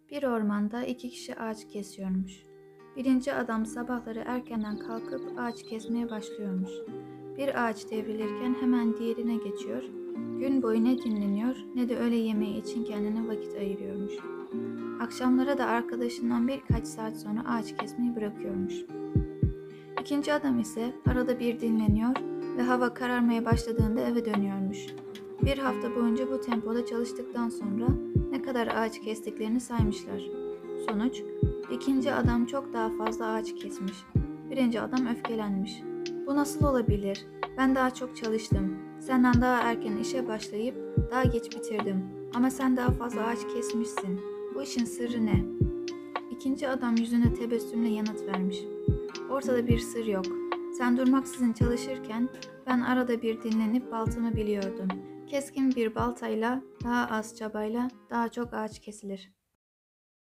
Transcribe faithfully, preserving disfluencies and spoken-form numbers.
Bir ormanda iki kişi ağaç kesiyormuş. Birinci adam sabahları erkenden kalkıp ağaç kesmeye başlıyormuş. Bir ağaç devrilirken hemen diğerine geçiyor, gün boyu ne dinleniyor ne de öğle yemeği için kendine vakit ayırıyormuş. Akşamlara da arkadaşından birkaç saat sonra ağaç kesmeyi bırakıyormuş. İkinci adam ise arada bir dinleniyor ve hava kararmaya başladığında eve dönüyormuş. Bir hafta boyunca bu tempoda çalıştıktan sonra ne kadar ağaç kestiklerini saymışlar. Sonuç, ikinci adam çok daha fazla ağaç kesmiş. Birinci adam öfkelenmiş. Bu nasıl olabilir? Ben daha çok çalıştım. Senden daha erken işe başlayıp daha geç bitirdim. Ama sen daha fazla ağaç kesmişsin. Bu işin sırrı ne? İkinci adam yüzüne tebessümle yanıt vermiş. Ortada bir sır yok. Sen durmaksızın çalışırken ben arada bir dinlenip baltamı biliyordum. Keskin bir baltayla, daha az çabayla daha çok ağaç kesilir.